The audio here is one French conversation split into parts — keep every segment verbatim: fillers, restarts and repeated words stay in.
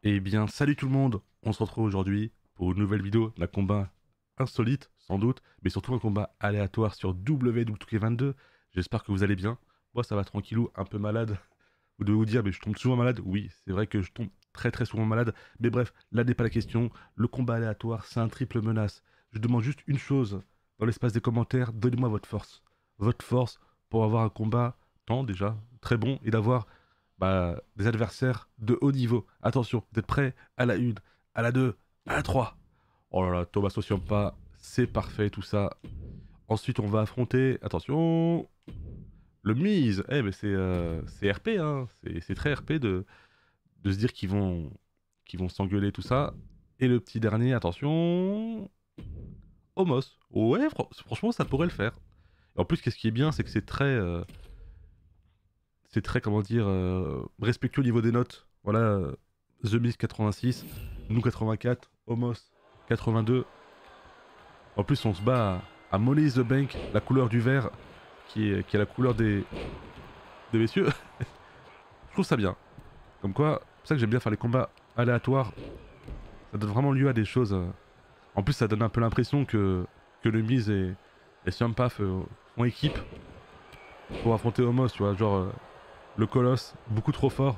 Eh bien, salut tout le monde. On se retrouve aujourd'hui pour une nouvelle vidéo d'un combat insolite, sans doute, mais surtout un combat aléatoire sur W W E vingt-deux. J'espère que vous allez bien. Moi, ça va tranquillou, un peu malade. Vous devez vous dire, mais je tombe souvent malade. Oui, c'est vrai que je tombe très très souvent malade. Mais bref, là n'est pas la question. Le combat aléatoire, c'est un triple menace. Je demande juste une chose dans l'espace des commentaires. Donnez-moi votre force. Votre force pour avoir un combat, tant déjà, très bon, et d'avoir bah, des adversaires de haut niveau. Attention, vous êtes prêts? À la une, à la deux, à la trois. Oh là là, Thomas Ciampa, c'est parfait tout ça. Ensuite, on va affronter, attention, le Miz. Eh, mais c'est euh, c'est R P, hein. C'est c'est très R P de, de se dire qu'ils vont qu'ils vont s'engueuler, tout ça. Et le petit dernier, attention, Homos. Ouais, fran- franchement, ça pourrait le faire. Et en plus, qu'est-ce qui est bien, c'est que c'est très, euh, c'est très, comment dire, euh, respectueux au niveau des notes. Voilà, euh, The Miz quatre-vingt-six, nous quatre-vingt-quatre, Homos quatre-vingt-deux. En plus, on se bat à, à Money is the Bank, la couleur du vert, qui est, qui est la couleur des, des messieurs. Je trouve ça bien. Comme quoi, c'est pour ça que j'aime bien faire les combats aléatoires. Ça donne vraiment lieu à des choses. euh. En plus, ça donne un peu l'impression que, que le Miz et, et Ciampa f- font équipe pour affronter Homos, tu vois. Genre, euh, le colosse, beaucoup trop fort.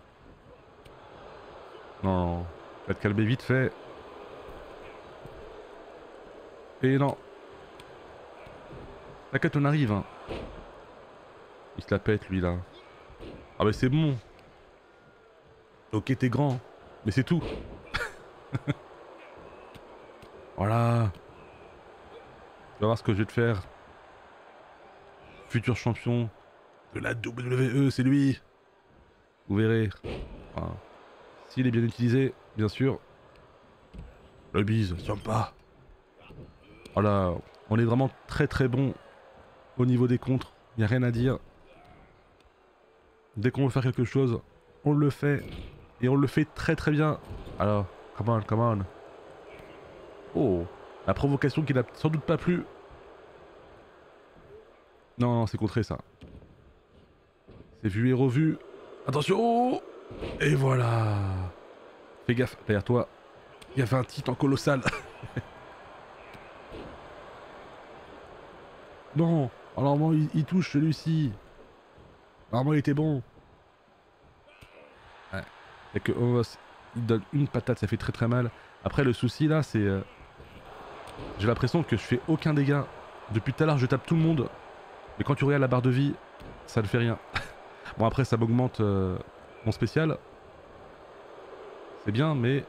Non, va te calmer vite fait. Et non, t'inquiète, on arrive. Hein. Il se la pète, lui, là. Ah, mais c'est bon. Ok, t'es grand. Mais c'est tout. Voilà. Tu vas voir ce que je vais te faire. Futur champion de la W W E, c'est lui. Vous verrez. Enfin, s'il est bien utilisé, bien sûr. Le bise, sympa. Voilà. On est vraiment très très bon au niveau des contres. Il n'y a rien à dire. Dès qu'on veut faire quelque chose, on le fait. Et on le fait très très bien. Alors, come on, come on. Oh, la provocation qui n'a sans doute pas plu. Non, non, c'est contré ça. C'est vu et revu. Attention. Et voilà. Fais gaffe, derrière toi. Il y avait un titan colossal. Non. Alors, normalement, il, il touche celui-ci. Normalement, il était bon. Ouais. Et que Homos, il donne une patate, ça fait très très mal. Après, le souci là, c'est. Euh, j'ai l'impression que je fais aucun dégât. Depuis tout à l'heure, je tape tout le monde. Mais quand tu regardes la barre de vie, ça ne fait rien. Bon, après, ça m'augmente euh, mon spécial. C'est bien, mais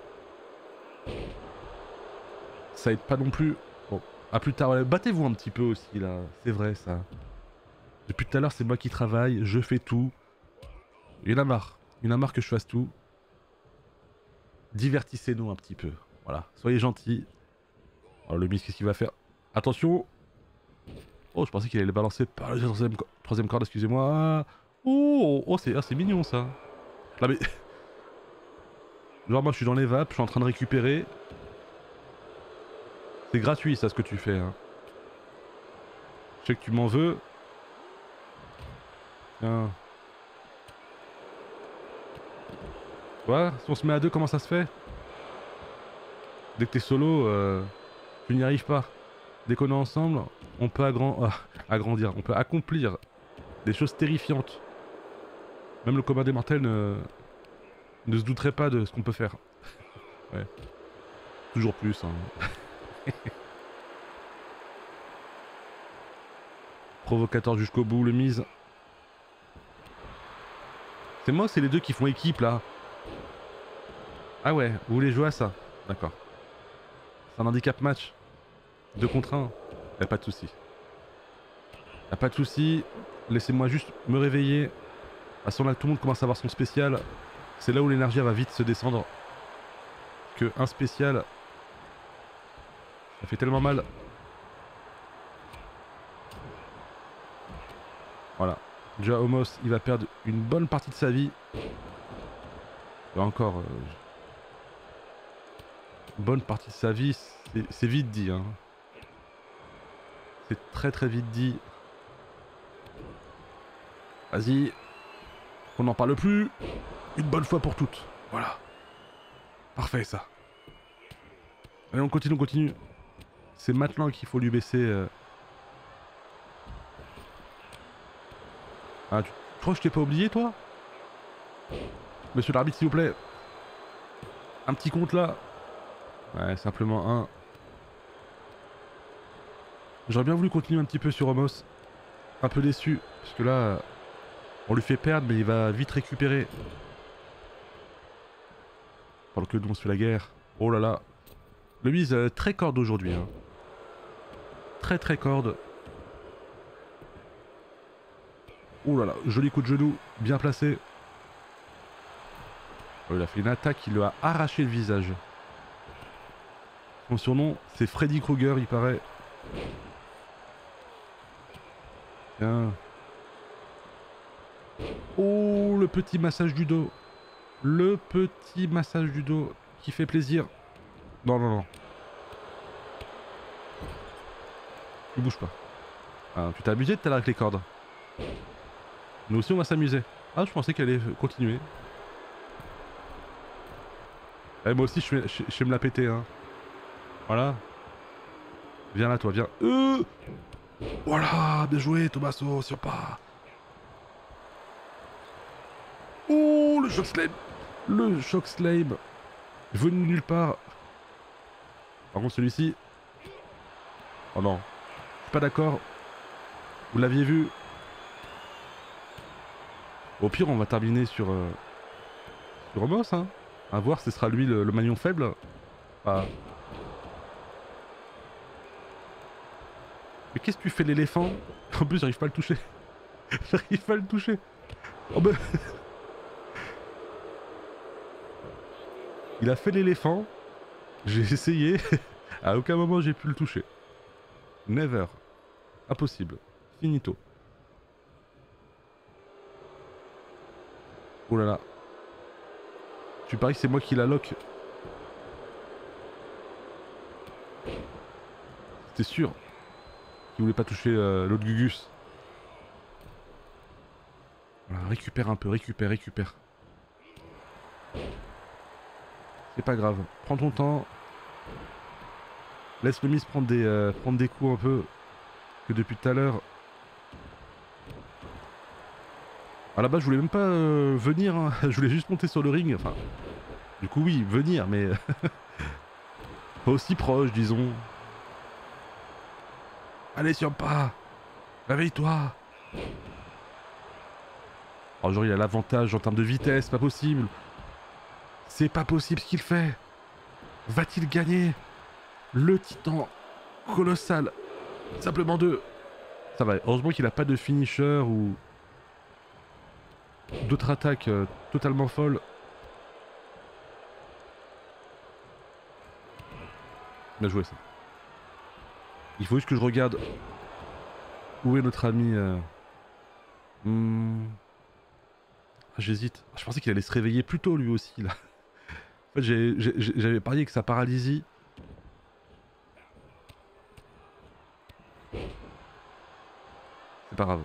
ça aide pas non plus. Bon, à plus tard. Ouais, battez-vous un petit peu aussi, là. C'est vrai, ça. Depuis tout à l'heure, c'est moi qui travaille, je fais tout. Il y en a marre. Il y en a marre que je fasse tout. Divertissez-nous un petit peu. Voilà. Soyez gentils. Alors, le Miss, qu'est-ce qu'il va faire? Attention. Oh, je pensais qu'il allait le balancer par le troisième, co- troisième corde, excusez-moi. Oh, oh c'est ah, c'est mignon, ça. Là, mais... Genre, moi, je suis dans les vapes, je suis en train de récupérer. C'est gratuit, ça, ce que tu fais. Hein. Je sais que tu m'en veux. Tiens. Tu vois, si on se met à deux, comment ça se fait? Dès que t'es solo, euh, tu n'y arrives pas. Dès qu'on est ensemble, on peut agran- ah, agrandir, on peut accomplir des choses terrifiantes. Même le commun des mortels ne, ne se douterait pas de ce qu'on peut faire. Ouais, toujours plus. Hein. Provocateur jusqu'au bout, le mise. C'est moi, c'est les deux qui font équipe là. Ah ouais, vous voulez jouer à ça? D'accord. C'est un handicap match. Deux contre un. Y'a pas de souci. Y'a pas de souci. Laissez-moi juste me réveiller. À ce moment là, tout le monde commence à avoir son spécial. C'est là où l'énergie va vite se descendre. Que un spécial, ça fait tellement mal. Voilà. Déjà, Homos, il va perdre une bonne partie de sa vie. Et encore, euh, une bonne partie de sa vie, c'est vite dit. Hein. C'est très très vite dit. Vas-y. Qu'on n'en parle plus. Une bonne fois pour toutes. Voilà. Parfait ça. Allez, on continue, on continue. C'est maintenant qu'il faut lui baisser... Euh... Ah, tu... tu crois que je t'ai pas oublié, toi? Monsieur l'arbitre, s'il vous plaît. Un petit compte là. Ouais, simplement un. J'aurais bien voulu continuer un petit peu sur Ramos. Un peu déçu, parce que là, on lui fait perdre, mais il va vite récupérer. Pendant que nous on se fait la guerre. Oh là là. Le mise euh, très corde aujourd'hui. Hein. Très très corde. Oh là là, joli coup de genou, bien placé. Oh, il a fait une attaque, il lui a arraché le visage. Son surnom, c'est Freddy Krueger, il paraît. Tiens. Oh, le petit massage du dos. Le petit massage du dos qui fait plaisir. Non, non, non. Tu bouges pas. Ah, tu t'es abusé tout à l'heure avec les cordes. Nous aussi, on va s'amuser. Ah, je pensais qu'elle allait continuer. Eh, moi aussi, je vais, je, je vais me la péter, hein. Voilà. Viens là, toi, viens. Euh voilà, bien joué, Tommaso, sur pas. Oh, le choc slam. Le choc slam. Venu nulle part. Par contre, celui-ci. Oh non. Je suis pas d'accord. Vous l'aviez vu. Au pire, on va terminer sur... Euh, sur Ramos, hein. À voir, ce sera lui le, le maillon faible. Ah. Mais qu'est-ce que tu fais l'éléphant? En plus, j'arrive pas à le toucher. J'arrive pas à le toucher. Oh ben... Il a fait l'éléphant. J'ai essayé. À aucun moment j'ai pu le toucher. Never. Impossible. Finito. Oh là là. Tu paries que c'est moi qui la lock. C'était sûr. Qu'il voulait pas toucher euh, l'autre Gugus. Voilà, récupère un peu, récupère, récupère. C'est pas grave. Prends ton temps. Laisse le Miss prendre des, euh, prendre des coups un peu. Que depuis tout à l'heure. À la base, je voulais même pas euh, venir. Hein. Je voulais juste monter sur le ring. Enfin, du coup, oui, venir, mais pas aussi proche, disons. Allez, sur pas. Réveille-toi. Alors, genre, il a l'avantage en termes de vitesse, pas possible. C'est pas possible ce qu'il fait. Va-t-il gagner? Le titan colossal. Simplement deux. Ça va, heureusement qu'il a pas de finisher ou d'autres attaques euh, totalement folles. Bien joué ça. Il faut juste que je regarde où est notre ami. Euh... Hmm... Ah, j'hésite. Je pensais qu'il allait se réveiller plus tôt lui aussi là. En fait, j'avais parié que sa paralysie. C'est pas grave.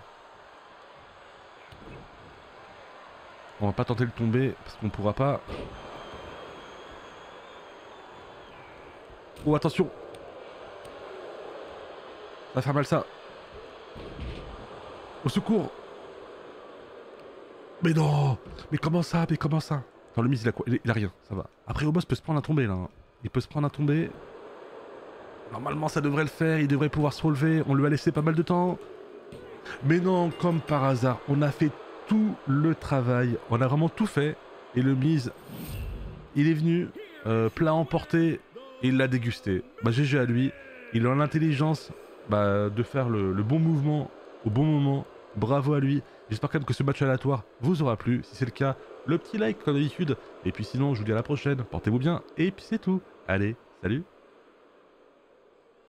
On va pas tenter de tomber parce qu'on pourra pas. Oh attention. Ça va faire mal ça. Au secours. Mais non. Mais comment ça? Mais comment ça? Enfin le mise il a quoi? Il a rien, ça va. Après Obos peut se prendre un tomber là. Il peut se prendre un tomber. Normalement ça devrait le faire, il devrait pouvoir se relever. On lui a laissé pas mal de temps. Mais non, comme par hasard, on a fait tout le travail. On a vraiment tout fait. Et le mise, il est venu, euh, plat emporté, et il l'a dégusté. Bah G G à lui. Il a l'intelligence bah, de faire le, le bon mouvement au bon moment. Bravo à lui. J'espère quand même que ce match aléatoire vous aura plu. Si c'est le cas, le petit like comme d'habitude. Et puis sinon, je vous dis à la prochaine. Portez-vous bien. Et puis c'est tout. Allez, salut.